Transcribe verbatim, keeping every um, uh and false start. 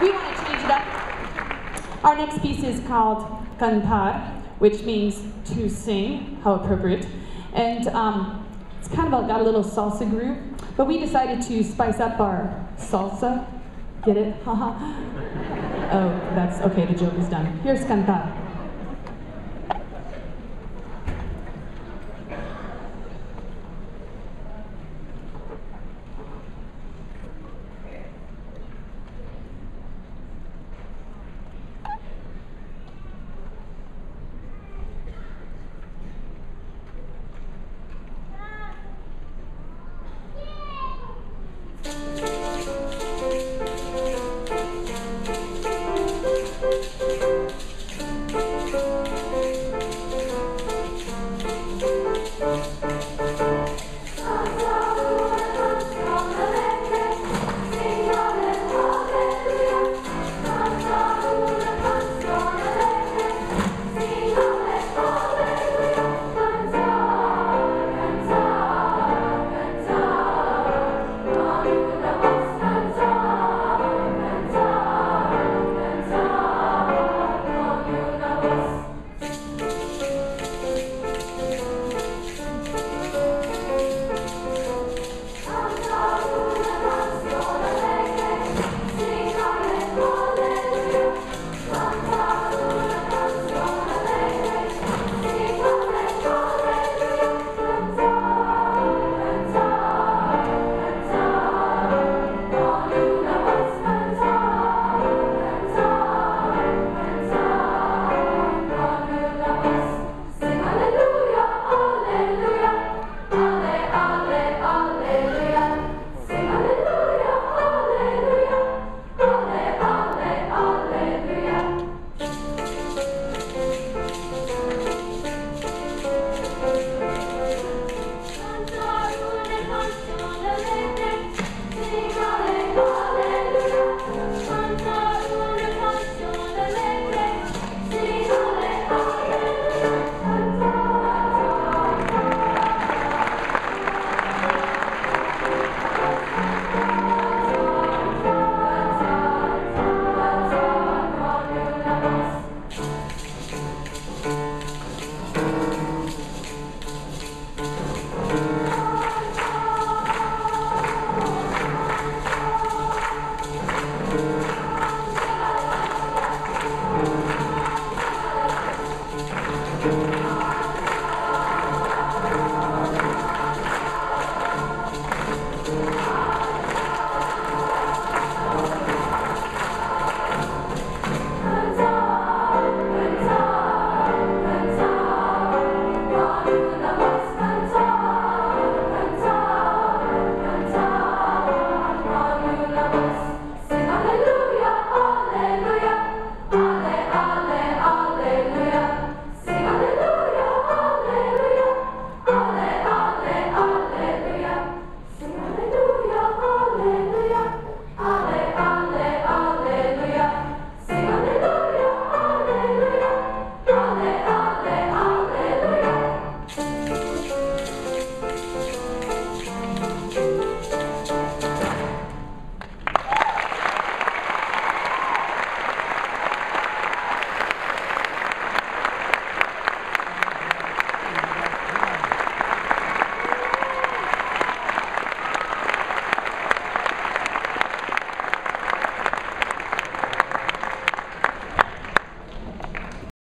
we want to change it up. Our next piece is called cantar, which means to sing. How appropriate. And um, it's kind of got a little salsa groove, but we decided to spice up our salsa. Get it? Haha. Oh, that's okay, the joke is done. Here's cantar.